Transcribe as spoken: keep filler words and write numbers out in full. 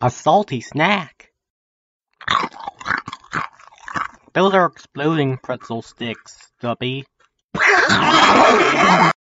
A salty snack. Those are exploding pretzel sticks, Stubby.